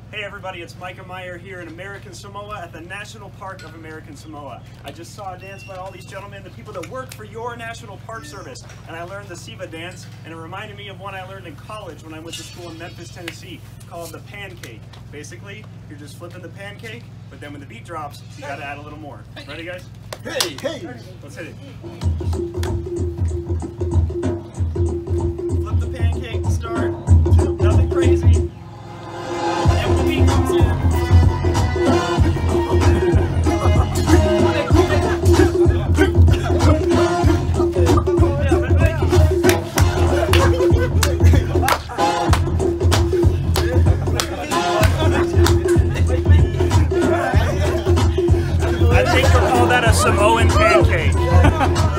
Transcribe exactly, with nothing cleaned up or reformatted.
Hey everybody, it's Micah Meyer here in American Samoa at the National Park of American Samoa. I just saw a dance by all these gentlemen, the people that work for your National Park Service, and I learned the Siva dance, and it reminded me of one I learned in college when I went to school in Memphis, Tennessee, called the pancake. Basically, you're just flipping the pancake, but then when the beat drops, you gotta add a little more. Ready guys? Hey! Hey! Let's hit it. Flip the pancake to start. Nothing crazy. And when the beat comes in, I think you'll call that a Samoan pancake.